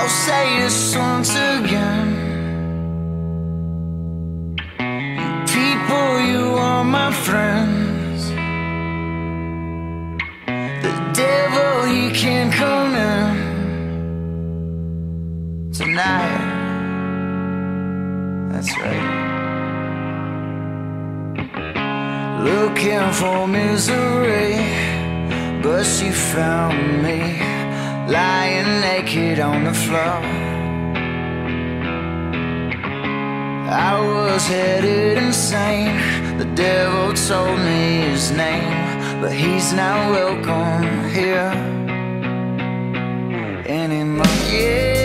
I'll say this once again. People, you are my friends. The devil, he can't come in tonight. That's right. Looking for misery, but she found me lying naked on the floor. I was headed insane. The devil told me his name, but he's not welcome here anymore. Yeah.